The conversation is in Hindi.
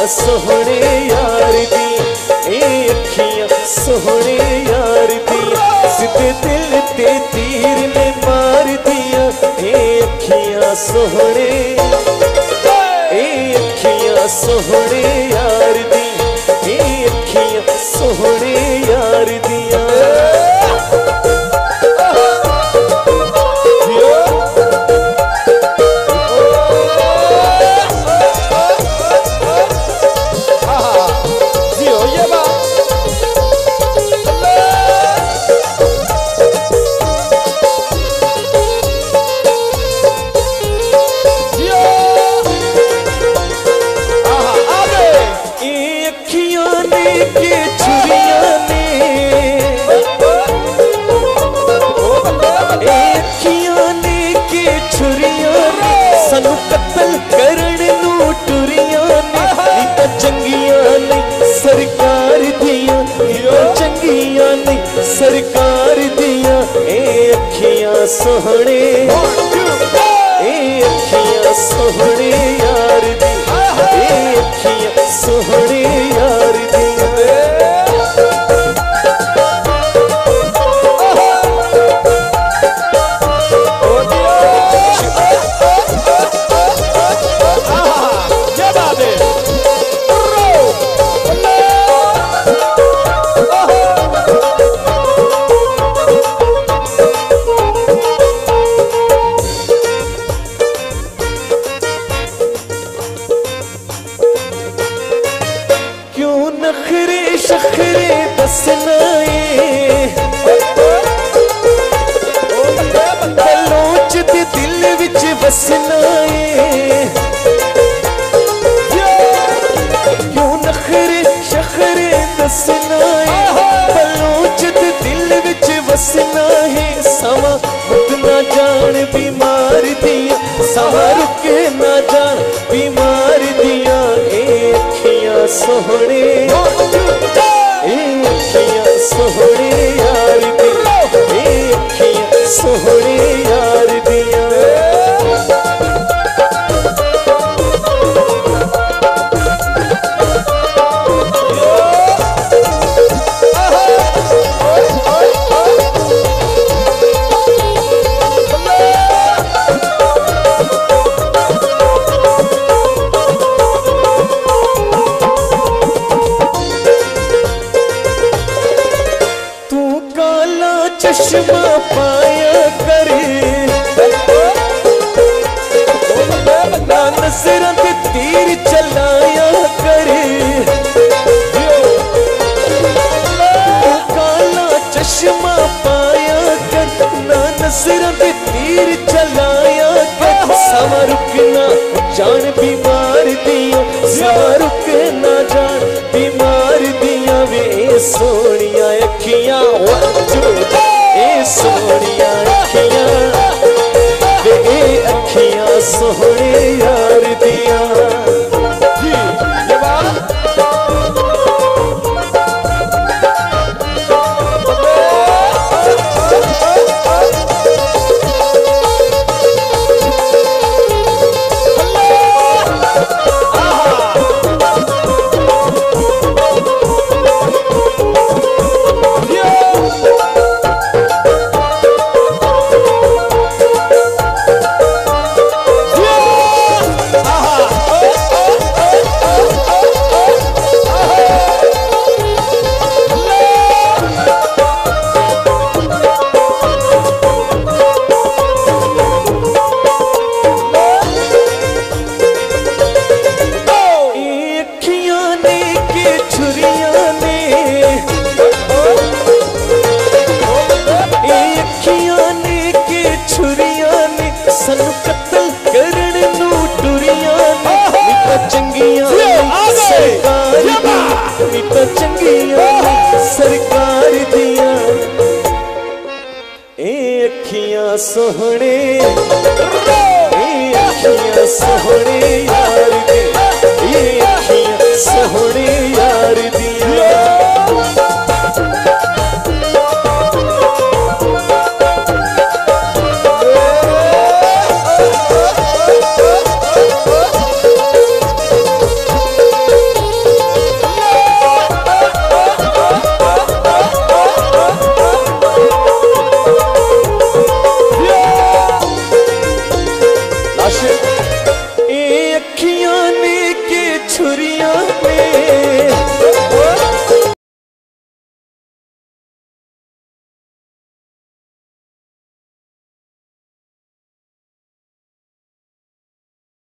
सोहने यार दी, अखियां सोहने यार दी, सीधे दिल ते तीर ने मार दिया। अखियां सोहने, अखियां सोहने यार दी, अखियां सोहने यार दिया। सानू कत्ल करन नू टुरियां ने, नीता चंगियां नहीं सरकार दियां, नीता चंगियां नहीं सरकार दियां। अखियां सोहने, अखियां सोहने यार दी, अखियां सोहने यार दियां। नखरे शखरे दसनाए, लोच दे दिल विच वसनाए। क्यों नखरे शखरे दसनाए, लोच दे दिल विच वसना है। समा रुक ना जान बीमार दिया, समा रुक ना जान बीमार दिया। अखियां सोहने, अखियां सोहने यार दी, अखियां सोहने यार दिया। चश्मा पाया करे, ना नज़रां ते तीर चलाया करे। काला चश्मा पाया कर, ना नज़रां ते तीर चलाया कर। समा रुकना जान बीमार दिया, समा रुकना जान बीमार दिया। वे सोनिया अखियां सोनिया अखियां, वे अखियां सोहने यार दिया। सरकार दिया। अखियां सोहने, अखियां सोहने।